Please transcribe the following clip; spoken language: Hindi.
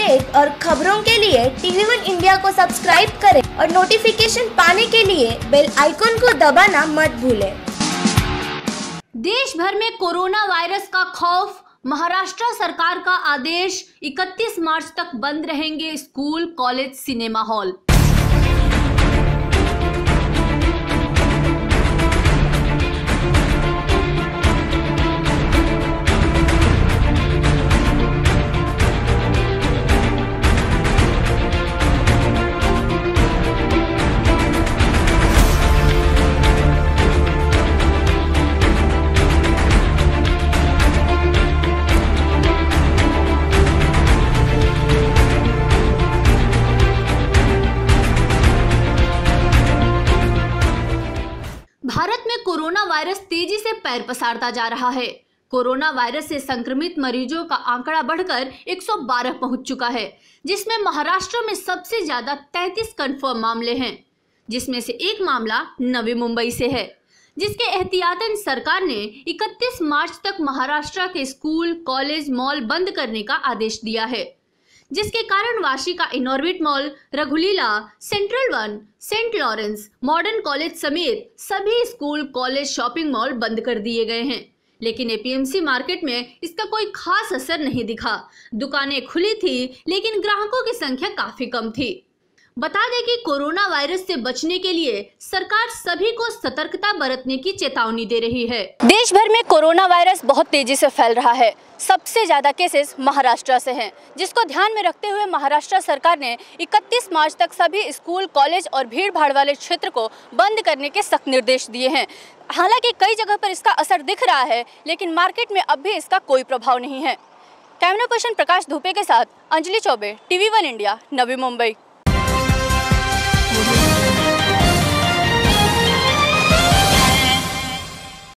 अपडेट और खबरों के लिए TV1 इंडिया को सब्सक्राइब करें और नोटिफिकेशन पाने के लिए बेल आइकन को दबाना मत भूलें। देश भर में कोरोना वायरस का खौफ, महाराष्ट्र सरकार का आदेश, 31 मार्च तक बंद रहेंगे school, college, cinema hall. Bharat में कोरोना वायरस तेजी से पैर पसारता जा रहा है। कोरोना वायरस से संक्रमित मरीजों का आंकड़ा बढ़कर 112 पहुंच चुका है, जिसमें महाराष्ट्र में सबसे ज्यादा 33 कंफर्म मामले हैं, जिसमें से एक मामला नवी मुंबई से है, जिसके एहतियातन सरकार ने 31 मार्च तक महाराष्ट्र के स्कूल, कॉलेज, मॉल बंद करने का आदेश दिया है, जिसके कारण वाशी का इनॉर्बिट मॉल, रघुलीला, central one, Saint Lawrence, modern college समेत सभी स्कूल, कॉलेज, शॉपिंग मॉल बंद कर दिए गए हैं। लेकिन एपीएमसी मार्केट में इसका कोई खास असर नहीं दिखा। दुकानें खुली थी, लेकिन ग्राहकों की संख्या काफी कम थी। बता दें कि कोरोना वायरस से बचने के लिए सरकार सभी को सतर्कता बरतने की चेतावनी दे रही है। देश भर में कोरोना वायरस बहुत तेजी से फैल रहा है। सबसे ज्यादा केसेस महाराष्ट्र से हैं, जिसको ध्यान में रखते हुए महाराष्ट्र सरकार ने 31 मार्च तक सभी स्कूल, कॉलेज और भीड़ भाड़ वाले क्षेत्र को बंद करने के सख्त निर्देश दिए हैं। हालांकि कई जगह पर इसका असर दिख रहा है, लेकिन मार्केट में अब भी इसका कोई प्रभाव नहीं है। कैमरा पर्सन प्रकाश धुपे के साथ अंजलि चौबे, TV1 इंडिया, नवी मुंबई।